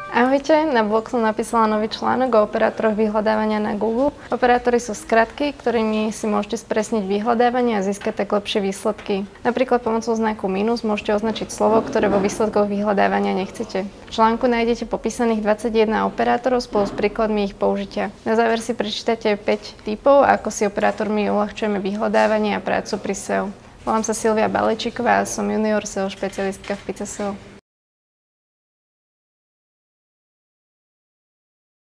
Ahojte, na blog som napísala nový článok o operátoroch vyhľadávania na Google. Operátory sú skratky, ktorými si môžete spresniť vyhľadávanie a získať tak lepšie výsledky. Napríklad pomocou znaku minus môžete označiť slovo, ktoré vo výsledkoch vyhľadávania nechcete. V článku nájdete popísaných 21 operátorov spolu s príkladmi ich použitia. Na záver si prečítate 5 tipov, ako si operátormi uľahčujeme vyhľadávanie a prácu pri SEO. Volám sa Silvia Balečíková a som junior SEO špecialistka v Pizza SEO.